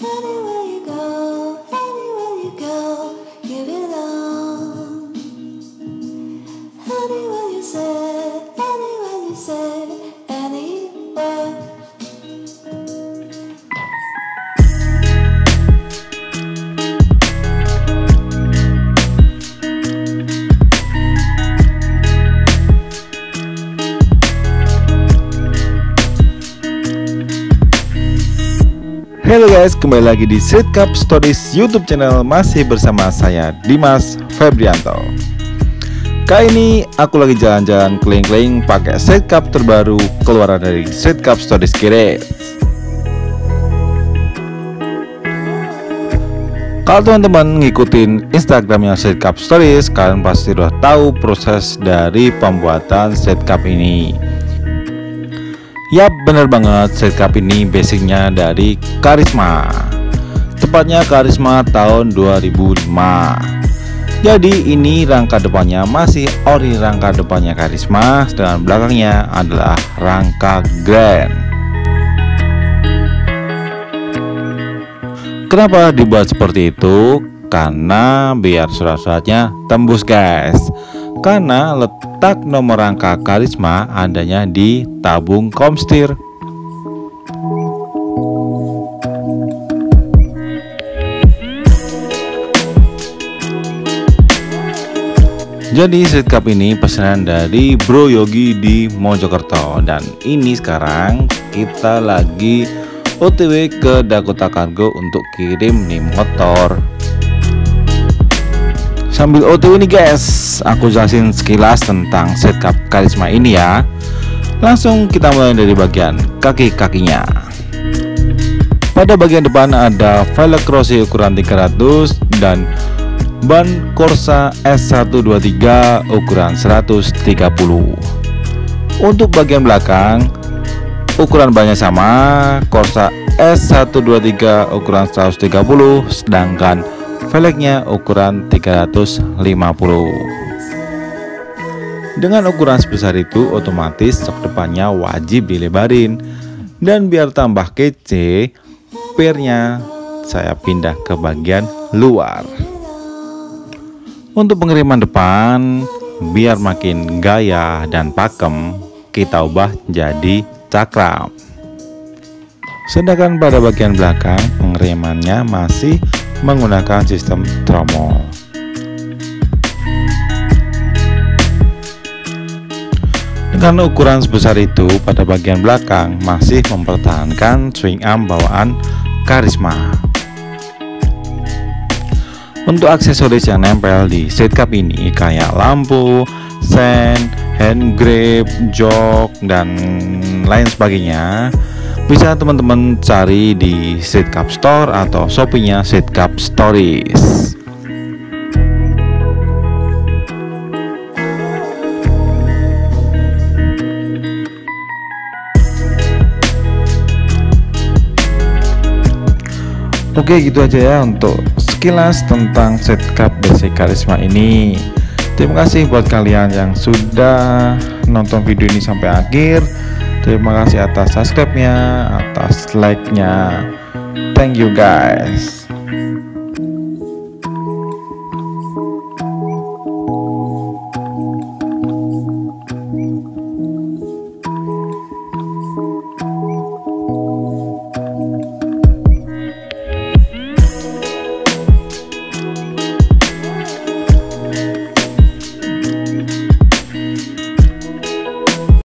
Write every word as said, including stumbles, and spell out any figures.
Anywhere you go, anywhere you go, you belong. Anywhere you say, anywhere you say, anywhere. Halo guys, kembali lagi di Setcap Stories YouTube channel, masih bersama saya Dimas Febrianto. Kali ini aku lagi jalan-jalan keliling-keliling pakai Setcap terbaru keluaran dari Setcap Stories Kids. Kalau teman-teman ngikutin Instagramnya Setcap Stories, kalian pasti udah tahu proses dari pembuatan Setcap ini. Yap, bener banget, Setcap ini basicnya dari Karisma. Tepatnya Karisma tahun dua ribu lima. Jadi ini rangka depannya masih ori rangka depannya Karisma, sedangkan belakangnya adalah rangka Grand. Kenapa dibuat seperti itu? Karena biar surat-suratnya tembus guys. Karena letak nomor rangka Karisma adanya di tabung komstir. Jadi Setcap ini pesanan dari Bro Yogi di Mojokerto. Dan ini sekarang kita lagi O T W ke Dakota Cargo untuk kirim nih motor. Sambil O T W nih guys, aku jelasin sekilas tentang Setcap Karisma ini ya. Langsung kita mulai dari bagian kaki-kakinya. Pada bagian depan ada velg Rossi ukuran tiga ratus dan ban Corsa S seratus dua puluh tiga ukuran seratus tiga puluh. Untuk bagian belakang, ukuran bannya sama, Corsa S seratus dua puluh tiga ukuran seratus tiga puluh, sedangkan velgnya ukuran tiga ratus lima puluh. Dengan ukuran sebesar itu, otomatis jok depannya wajib dilebarin. Dan biar tambah kece, pernya saya pindah ke bagian luar. Untuk pengiriman depan, biar makin gaya dan pakem, kita ubah jadi cakram. Sedangkan pada bagian belakang, pengirimannya masih menggunakan sistem tromol. Dengan ukuran sebesar itu, pada bagian belakang masih mempertahankan swing arm bawaan Karisma. Untuk aksesoris yang nempel di Setcap ini kayak lampu, sen, hand grip, jok, dan lain sebagainya, bisa teman-teman cari di Setcap Store atau Shopee-nya Setcap Stories. Oke, gitu aja ya untuk sekilas tentang Setcap basic Karisma ini. Terima kasih buat kalian yang sudah nonton video ini sampai akhir. Terima kasih atas subscribe-nya, atas like-nya. Thank you guys.